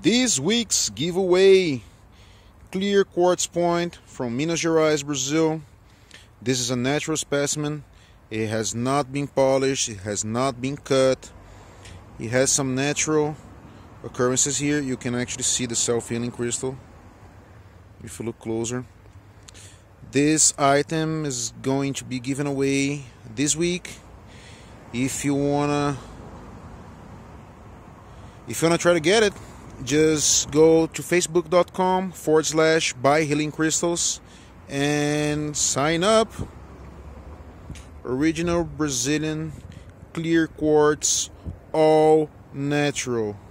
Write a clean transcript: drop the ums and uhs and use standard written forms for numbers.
This week's giveaway, clear quartz point from Minas Gerais, Brazil. This is a natural specimen. It has not been polished, it has not been cut. It has some natural occurrences here. You can actually see the self-healing crystal if you look closer. This item is going to be given away this week. If you wanna try to get it, just go to facebook.com/buyhealingcrystals and sign up. Original Brazilian clear quartz, all natural.